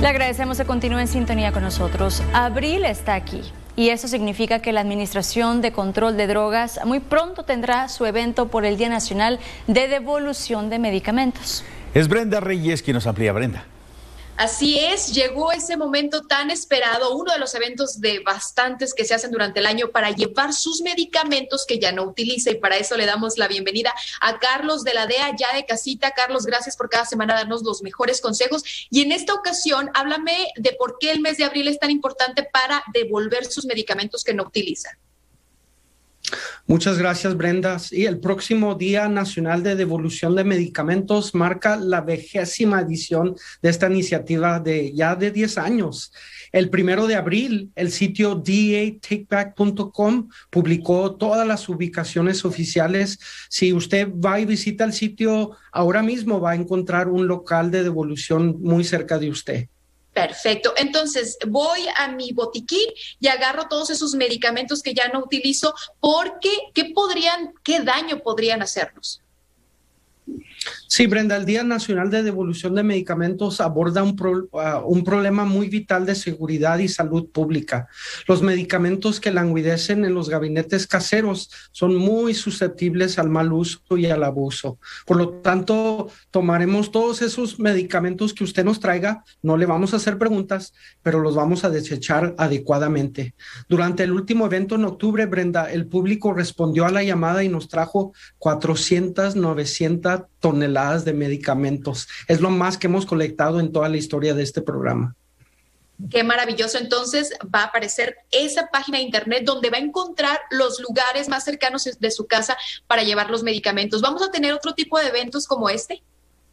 Le agradecemos que continúe en sintonía con nosotros. Abril está aquí y eso significa que la Administración de Control de Drogas muy pronto tendrá su evento por el Día Nacional de Devolución de Medicamentos. Es Brenda Reyes quien nos amplía. Brenda. Así es, llegó ese momento tan esperado, uno de los eventos de bastantes que se hacen durante el año para llevar sus medicamentos que ya no utiliza, y para eso le damos la bienvenida a Carlos de la DEA, ya de casita. Carlos, gracias por cada semana darnos los mejores consejos, y en esta ocasión háblame de por qué el mes de abril es tan importante para devolver sus medicamentos que no utiliza. Muchas gracias, Brenda. Y el próximo Día Nacional de Devolución de Medicamentos marca la 20ª edición de esta iniciativa de 10 años. El 1 de abril, el sitio DEATakeback.com publicó todas las ubicaciones oficiales. Si usted va y visita el sitio ahora mismo, va a encontrar un local de devolución muy cerca de usted. Perfecto. Entonces, voy a mi botiquín y agarro todos esos medicamentos que ya no utilizo, porque ¿qué daño podrían hacernos? Sí, Brenda, el Día Nacional de Devolución de Medicamentos aborda un problema muy vital de seguridad y salud pública. Los medicamentos que languidecen en los gabinetes caseros son muy susceptibles al mal uso y al abuso. Por lo tanto, tomaremos todos esos medicamentos que usted nos traiga, no le vamos a hacer preguntas, pero los vamos a desechar adecuadamente. Durante el último evento en octubre, Brenda, el público respondió a la llamada y nos trajo 900 toneladas de medicamentos. Es lo más que hemos colectado en toda la historia de este programa. Qué maravilloso. Entonces va a aparecer esa página de internet donde va a encontrar los lugares más cercanos de su casa para llevar los medicamentos. ¿Vamos a tener otro tipo de eventos como este?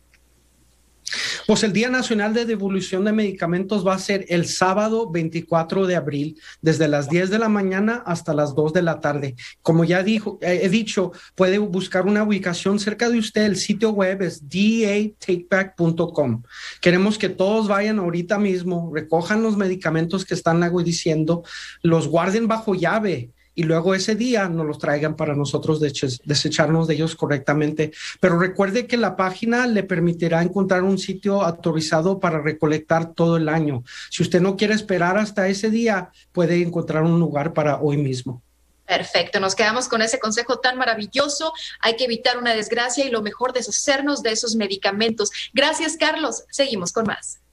Pues el Día Nacional de Devolución de Medicamentos va a ser el sábado 24 de abril, desde las 10 de la mañana hasta las 2 de la tarde. Como ya he dicho, puede buscar una ubicación cerca de usted. El sitio web es DEATakeback.com. Queremos que todos vayan ahorita mismo, recojan los medicamentos que están diciendo, los guarden bajo llave, y luego ese día nos los traigan para nosotros desecharnos de ellos correctamente. Pero recuerde que la página le permitirá encontrar un sitio autorizado para recolectar todo el año. Si usted no quiere esperar hasta ese día, puede encontrar un lugar para hoy mismo. Perfecto, nos quedamos con ese consejo tan maravilloso. Hay que evitar una desgracia y lo mejor, deshacernos de esos medicamentos. Gracias, Carlos. Seguimos con más.